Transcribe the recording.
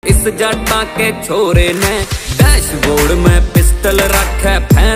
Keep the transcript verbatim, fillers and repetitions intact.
इस जटा के छोरे ने डैशबोर्ड में पिस्टल रखे।